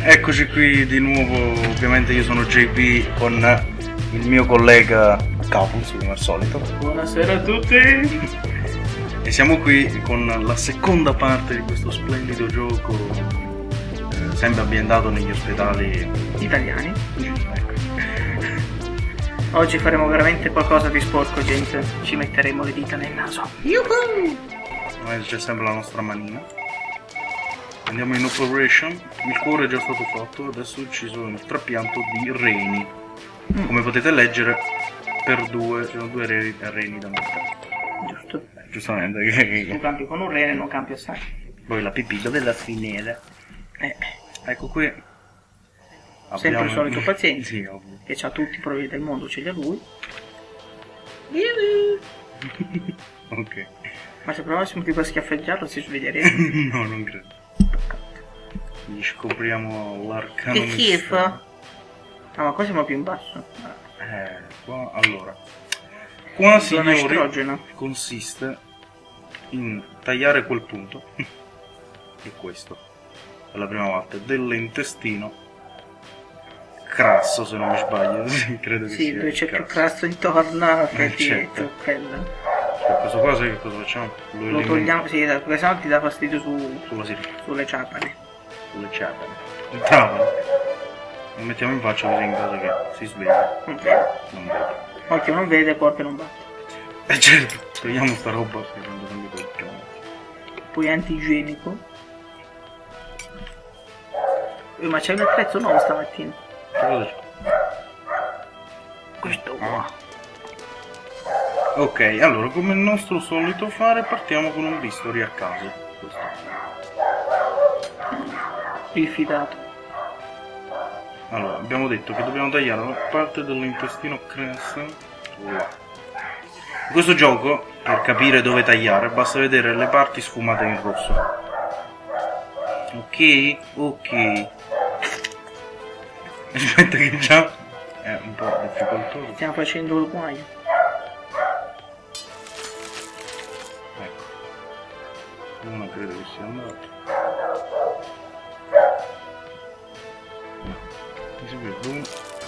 Eccoci qui di nuovo, ovviamente io sono JB con il mio collega Capus come al solito. Buonasera a tutti! E siamo qui con la seconda parte di questo splendido gioco, sempre ambientato negli ospedali Italiani. Ecco. Oggi faremo veramente qualcosa di sporco, gente. Ci metteremo le dita nel naso. Yuhu! C'è sempre la nostra manina. Andiamo in operation, il cuore è già stato fatto, adesso ci sono il trapianto di reni. Come potete leggere, per due, ci sono due reni da mettere. Giusto. Giustamente. Tu campi con un rene, non campi assai. Poi la pipì della sfinera. Ecco qui. Sempre il solito paziente. Sì, ovvio. Che ha tutti i problemi del mondo, ce li ha lui. Ok. Ma se provassimo tipo a schiaffeggiarlo si sveglierebbe. No, non credo. Gli scopriamo l'arcano. Che schifo! Ah, ma qua siamo più in basso. Qua allora. Qua, Zona signori, estrogena. consiste in tagliare quel punto. E questo. Per la prima volta. Dell'intestino crasso, se non mi sbaglio. Sì, credo che Sì, sia. dove c'è più crasso intorno, certo. quello. Questo qua sai che cosa facciamo? Lo togliamo, sì, esatto, perché sennò ti dà fastidio sulla sirena. sulle ciapane. Sulle ciapane. Il tavolo. Lo mettiamo in faccia così in caso che si sveglia. Non vede. Non vede. Occhio non vede, corpo non batte. Certo, togliamo sta roba che rende sempre quel cavolo. Poi è antigienico. Ma c'è un attrezzo nuovo stamattina. Che cosa c'è? Questo qua. Ok, allora come il nostro solito fare partiamo con un bisturi a caso. Questo. Rifidato. Allora, abbiamo detto che dobbiamo tagliare la parte dell'intestino crasso. In questo gioco, per capire dove tagliare, basta vedere le parti sfumate in rosso. Ok, ok. Aspetta che già è un po' difficoltoso. Stiamo facendo il guaio. Ecco. Uno credo che sia andato. Mi si vede uno.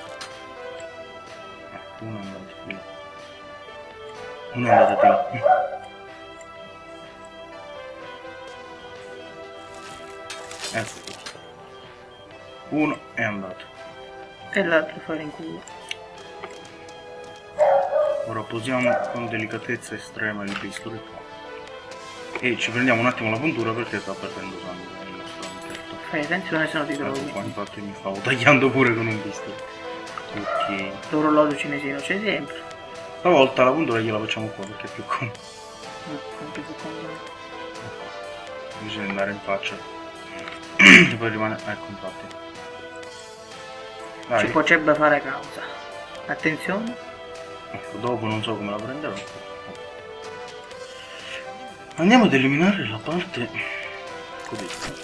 Uno è andato qui. Uno è andato qui. Ecco questo. Uno è andato. E l'altro fare in culo. Ora posiamo con delicatezza estrema il bisturi e ci prendiamo un attimo la puntura perché sta perdendo sangue il nostro anchetto. Fai attenzione se no ti Ecco trovi. qua, infatti mi stavo tagliando pure con un bisturi. Ok. L'orologio cinesino c'è sempre. Stavolta la puntura gliela facciamo qua perché è più comodo. Bisogna andare in faccia. E poi rimane. Ecco infatti. Dai. Ci potrebbe fare causa. Attenzione. Ecco, dopo non so come la prenderò. Andiamo ad eliminare la parte codesta.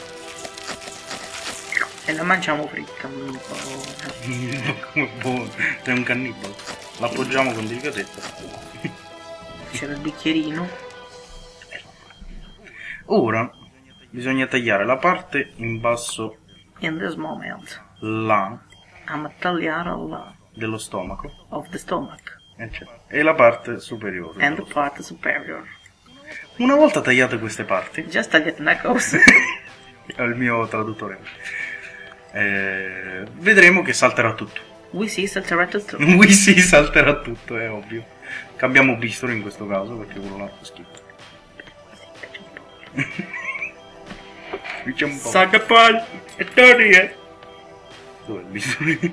E la mangiamo fritta un po'. Come buono, sei un cannibale. L'appoggiamo con delicatezza. C'era il bicchierino. Ora bisogna tagliare la parte in basso In this moment, là I'm a tagliare la dello stomaco of the stomach e la parte superiore. and the part superior. Una volta tagliate queste parti, Just tagliate una cosa. è il mio traduttore, vedremo che salterà tutto. We see salterà tutto. Oui, sì, salterà tutto, è ovvio. Cambiamo bisturi in questo caso perché quello là fa schifo. C'è un po'. Sacca poi e torni. Dov'è il bisturi?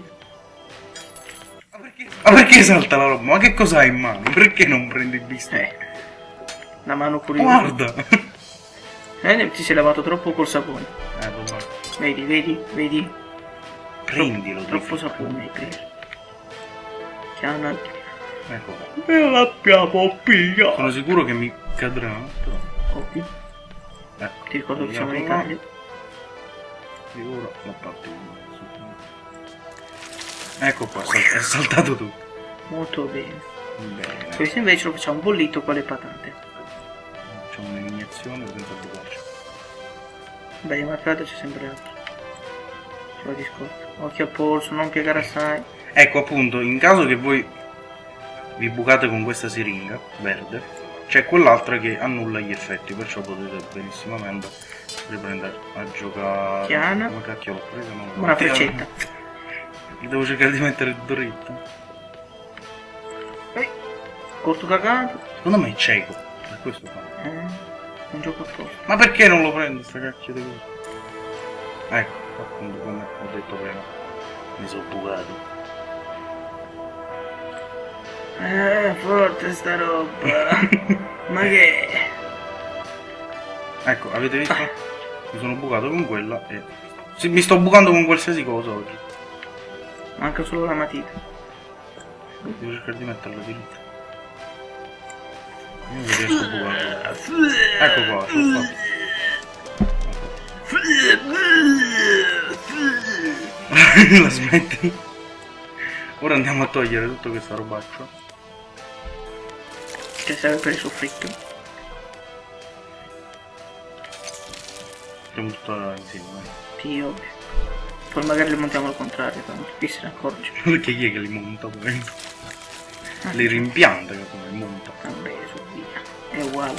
Ma perché salta la roba? Ma che cosa hai in mano? Perché non prendi il bisturi? La mano curiosa. Guarda! Ti sei lavato troppo col sapone. Vabbè. Vedi? Prendilo. Troppo sapone hai preso. Chiama. Ecco qua. E l'abbiamo pigliato. Sono sicuro che mi cadrà, però. Ovvio. Ecco. Ti ricordo che siamo in Vediamo Italia. E ora la parte in ecco qua, è saltato tutto. Molto bene. Bene. Questo invece lo facciamo bollito con le patate. Facciamo un'iniezione senza bucarci. Beh, di marcato c'è sempre altro. Ecco la discorso. Occhio al polso, non piegare assai. Ecco appunto, in caso che voi vi bucate con questa siringa verde, c'è quell'altra che annulla gli effetti, perciò potete benissimamente riprendere a giocare. Chiana. Come cacchio l'ho presa? Una freccetta. Devo cercare di mettere dritto. Corto cagato. Secondo me è cieco, per questo fa. Un gioco apposta. Ma perché non lo prendo sta cacchio di cosa? Ecco, appunto come ho detto prima. Mi sono bucato. Forte sta roba. Ma che? Ecco, avete visto? Mi sono bucato con quella e... Sì, mi sto bucando con qualsiasi cosa oggi. Manca solo la matita. Devo cercare di metterla dritto. Io non riesco a bucarla. Ecco qua, ce l'ho fatto. La smetti? Ora andiamo a togliere tutta questa robaccia. Che serve per il soffritto. Mettiamo tutta insieme, dai. Sì, ovvio. Poi magari le montiamo al contrario, tanto chi se ne accorge. Perché chi è che li monta poi? Li rimpianta che come monta. Vabbè, su via. È uguale.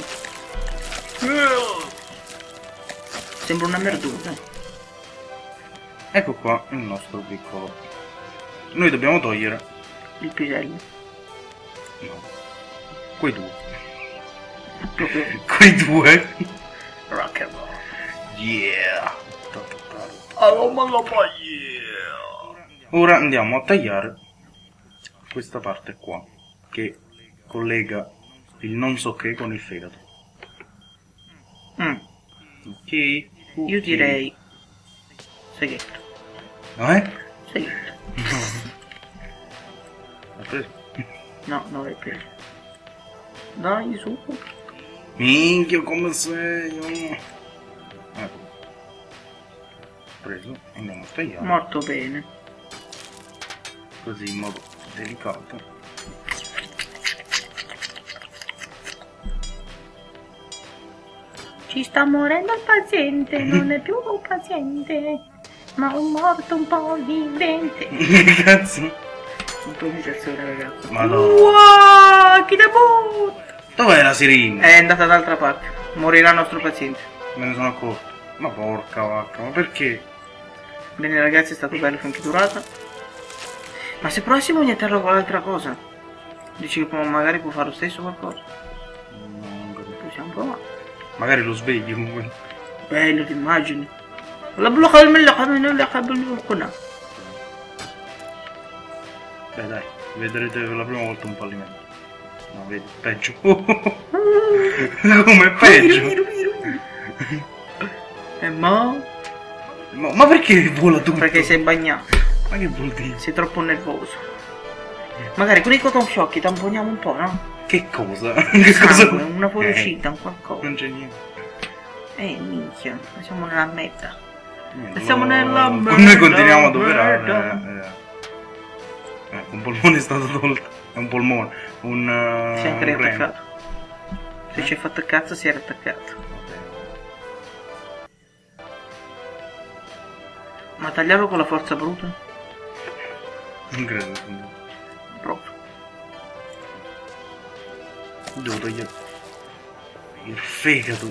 Sembra una merduta. Ecco qua il nostro piccolo. Noi dobbiamo togliere. Il pisello. No. Quei due. Proprio Quei due. rock and roll. Yeah. Ora andiamo a tagliare questa parte qua che collega il non so che con il fegato. Ok. Io direi seghetto. Seghetto. L'ha preso? No, non l'hai preso. Dai, su. Minchia come sei? Ecco. Preso, andiamo a tagliare. Morto bene. Così in modo delicato. Ci sta morendo il paziente, non è più un paziente, ma un morto un po' vivente. Che cazzo? Improvvisazione, ragazzo. Madonna. Wow, chi debut! Dov'è la siringa? È andata dall'altra parte. Morirà il nostro paziente. Me ne sono accorto. Ma porca vacca, ma perché? Bene ragazzi, è stato bello finché è durata. Ma se provassimo a iniettarlo con l'altra cosa? Dici che magari può fare lo stesso qualcosa? No, non capisco. Possiamo provare. Magari lo svegli comunque. Bello, ti immagini? La blocca con. Beh dai, vedrete per la prima volta un fallimento. No, vedi, peggio. Come peggio? E mo? Ma perché vola tutto? Perché sei bagnato. Ma che vuol dire? Sei troppo nervoso. Magari con i cotton fiocchi tamponiamo un po', no? Che cosa? Che Sangue, una fuoriuscita, un qualcosa. Non c'è niente. Minchia, siamo nella meta. Niente, Siamo nella merda. Noi continuiamo ad operare. Un polmone è stato tolto. È un polmone. Si è anche un rene. riattaccato. Se ci hai fatto cazzo si era attaccato. Ma tagliarlo con la forza bruta? Non credo. Proprio. Devo togliere il fegato.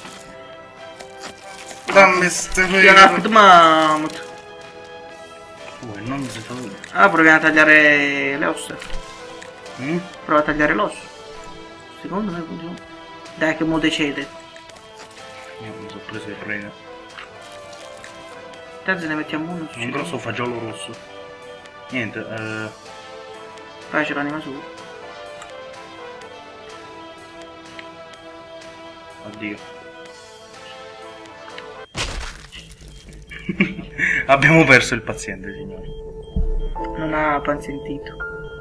Dammi ste fegato. Mamut. Non si toglie. Ah, proviamo a tagliare le ossa. Mm? Prova a tagliare l'osso. Secondo me funziona. Dai che mo decede. Io mi sono preso il rene. Tanto ne mettiamo uno. Un grosso fagiolo rosso. Niente, Poi c'è l'anima su. addio. Abbiamo perso il paziente, signori. Non ha pazientito.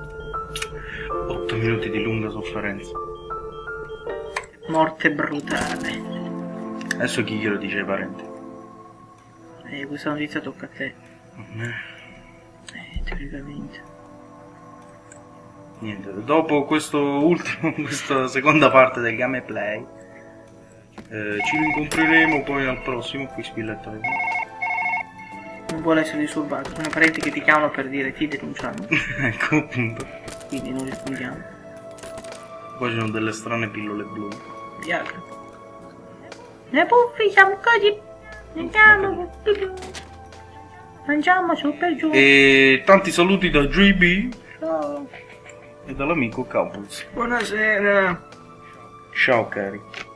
8 minuti di lunga sofferenza. Morte brutale. Adesso chi glielo dice ai parenti? Questa notizia tocca a te. Teoricamente. Niente, dopo questa seconda parte del gameplay ci rincontreremo poi al prossimo qui Spilletta. non vuole essere disturbato. Sono parenti che ti chiamano per dire ti denunciamo. Ecco appunto. Quindi non rispondiamo. Poi ci sono delle strane pillole blu. Viagra. Le puffi siamo così. Andiamo. Mangiamo su per giù. E tanti saluti da JB Ciao. e dall'amico Cowboys. Buonasera. Ciao cari.